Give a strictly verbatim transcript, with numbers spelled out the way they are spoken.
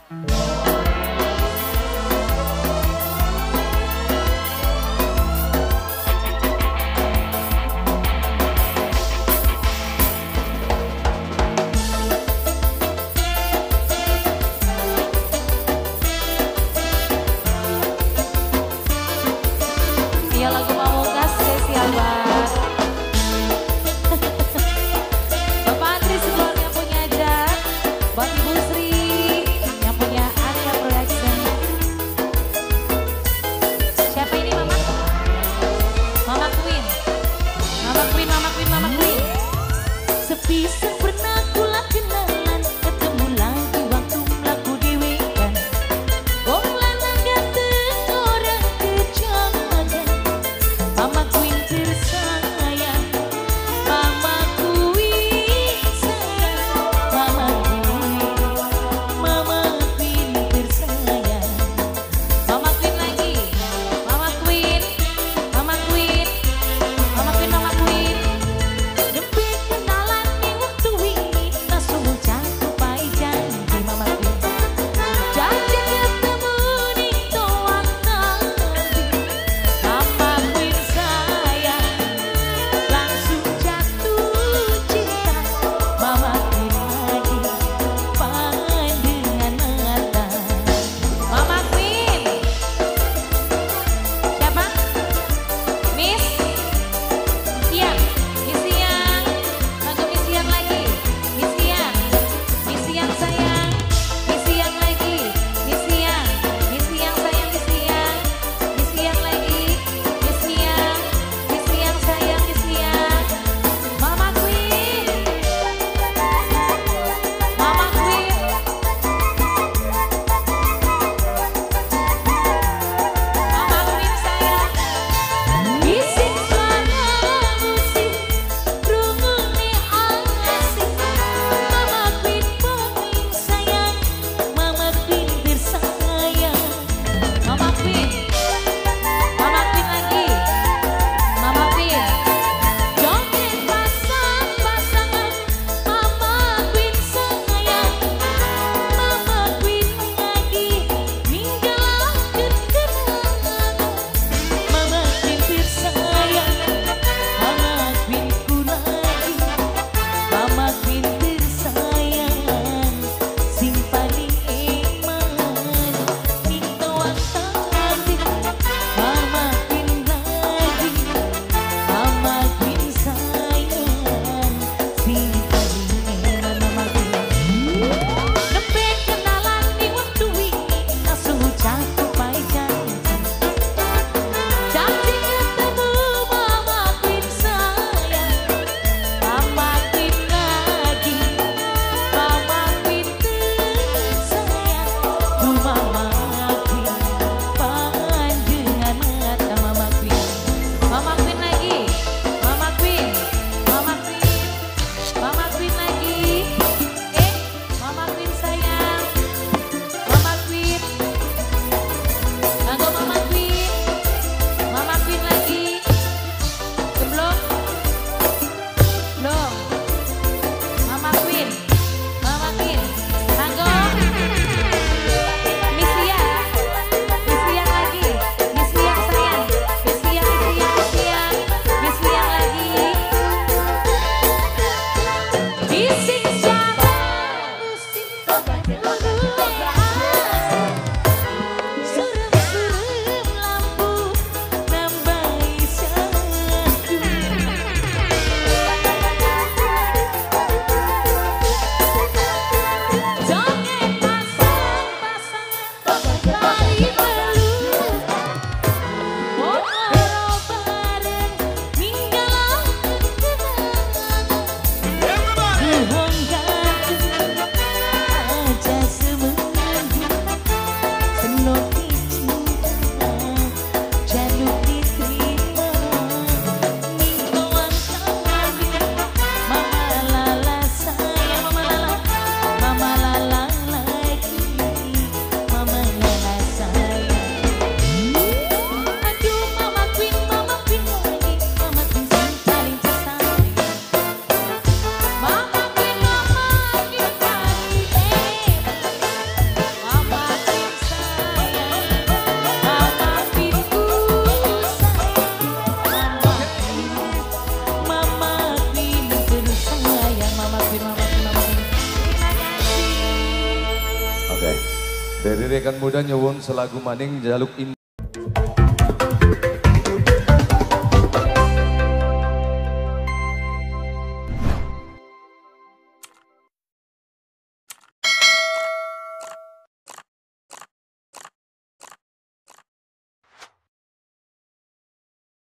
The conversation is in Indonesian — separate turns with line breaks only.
Iya lagu Pamungkas spesial buat Bapak Andri sekeluarga punya Jack, buat Ibu Sri yang punya Arya Production. Siapa ini Mama? Mama Queen. Mama Queen, Mama Queen, Mama Queen. Sepi pernah kula kenalan, ketemu lagi waktu melaku diwekan. Wong lanang ganteng orang kejangan. Mama Queen tersayang, Mama Queen sayang, Mama Queen, Mama Queen tersayang. Mama Queen lagi, Mama Queen, Mama Queen, Mama Queen, Mama Queen. Demi kenalan di waktu ini, langsung jatuh pai janji Mama Queen. Janji ketemu di toang nanti. Mama Queen sayang, langsung jatuh cinta. Mama Queen lagi pandangan mata. Mama Queen, siapa? Miss Siang, Miss Siang, lagu Miss Siang lagi. Miss Siang, Miss Siang sayang, Miss Siang lagi. Miss Siang, Miss Siang sayang, Miss Siang, Miss Siang lagi. Miss Siang, Miss Siang sayang, Miss Siang. Mama Queen, Mama Queen. Mama Queen sayang. Bisik suara musik, rungune asik. Mama Queen paling sayang, Mama Queen tersayang. Mama Queen, Mama Queen lagi. Mama Queen. Joget pasang-pasangan, Mama Queen sayang. Mama Queen lagi ninggalkan kenangan. Mama Queen tersayang, Mama Queen ku lagi. Mama Queen tersayang, simpani eman minta waktu. Mama Queen lagi, Mama Queen sayang, simpani eman Mama Queen. Nembe kenalan di waktu ini, langsung jatuh pai janji. Janji ketemu Mama Queen sayang, Mama Queen lagi, Mama Queen tersayang. Ku Mama Queen pandangan mata Mama Queen. Mama Queen lagi, Mama Queen, Mama Queen, Mama Queen lagi. Eh, Mama Queen sayang, Mama Queen. Lagu Mama Queen, Mama Queen lagi. Belum? Belum. Mama Queen, Mama Queen. Lagu Miss Siang, Miss Siang lagi. Miss Siang sayang, Miss Siang, Miss Siang, Miss Siang, Miss Siang lagi. Bisik suara musik, rungune asik. Serem-serem lampu nambahi satu. Joget pasang-pasangan, lari melulu. Wong bareng ninggalkan kenangan. Wong ganteng aja
Dari rekan muda nyewon selagu maning jaluk in